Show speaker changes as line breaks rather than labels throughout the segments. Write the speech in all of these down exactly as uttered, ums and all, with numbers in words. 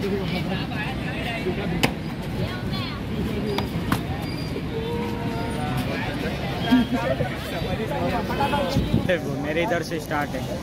वो मेरे इधर से स्टार्ट है।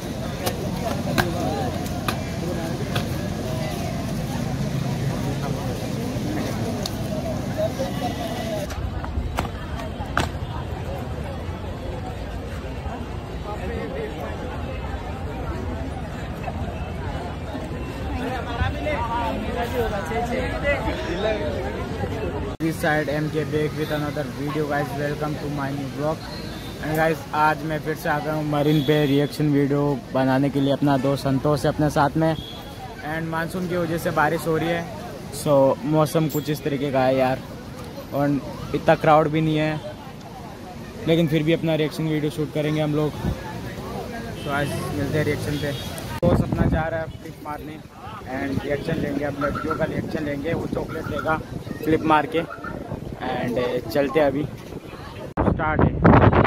This side M K back with another video guys, welcome to my new blog. And guys आज मैं फिर से आ गया हूँ मरीन पे रिएक्शन वीडियो बनाने के लिए। अपना दोस्त संतोष है अपने साथ में। एंड मानसून की वजह से बारिश हो रही है, सो मौसम कुछ इस तरीके का है यार, और इतना क्राउड भी नहीं है, लेकिन फिर भी अपना रिएक्शन वीडियो शूट करेंगे हम लोग। तो आज मिलते हैं रिएक्शन पे। दोस्त अपना जा रहा है फ्लिप मारने एंड रिएक्शन लेंगे, अब लड़कियों का रिएक्शन लेंगे। वो चॉकलेट लेगा फ्लिप मार के। एंड चलते अभी स्टार्ट है।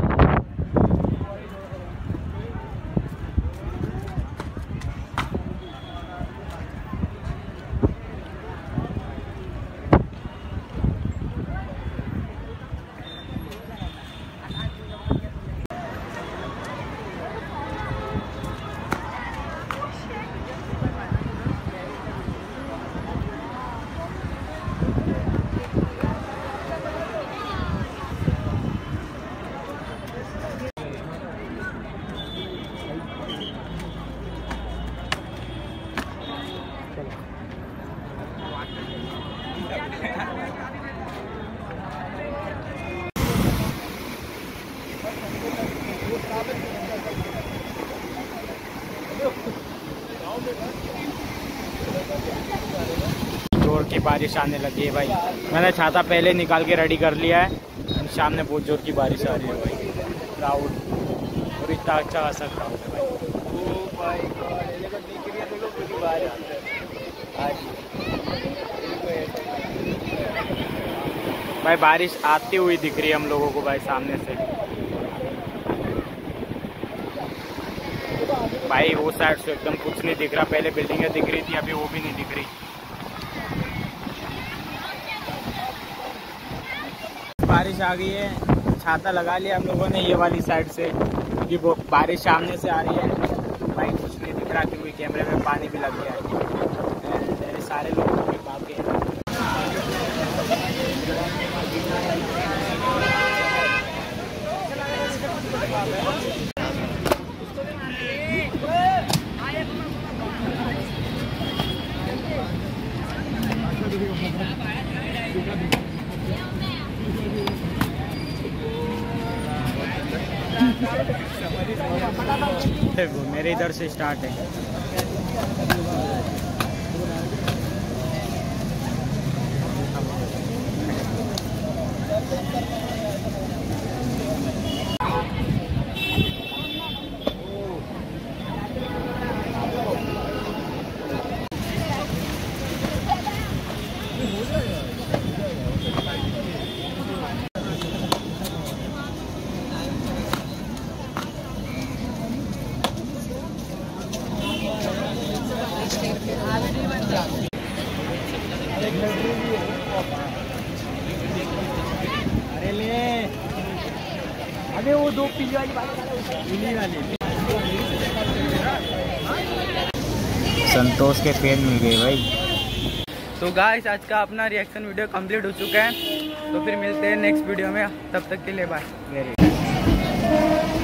जोर की बारिश आने लगी है भाई। मैंने छाता पहले निकाल के रेडी कर लिया है। सामने बहुत जोर की बारिश आ रही है भाई। क्राउड और इतना अच्छा खासा क्राउड है भाई। भाई बारिश आती हुई दिख रही है हम लोगों को भाई सामने से। भाई वो साइड से एकदम कुछ नहीं दिख रहा। पहले बिल्डिंगें दिख रही थी, अभी वो भी नहीं दिख रही। बारिश आ गई है, छाता लगा लिया हम लोगों ने ये वाली साइड से, क्योंकि वो बारिश सामने से आ रही है। भाई कुछ नहीं दिख रहा क्योंकि कैमरे में पानी भी लग गया है। सारे लोग भी भागे हैं। वो मेरे इधर से स्टार्ट है। अरे ले अबे वो दो पीली वाली वाली संतोष के पेन मिल गए भाई। तो गाइस आज का अपना रिएक्शन वीडियो कंप्लीट हो चुका है। तो फिर मिलते हैं नेक्स्ट वीडियो में, तब तक के लिए बाय।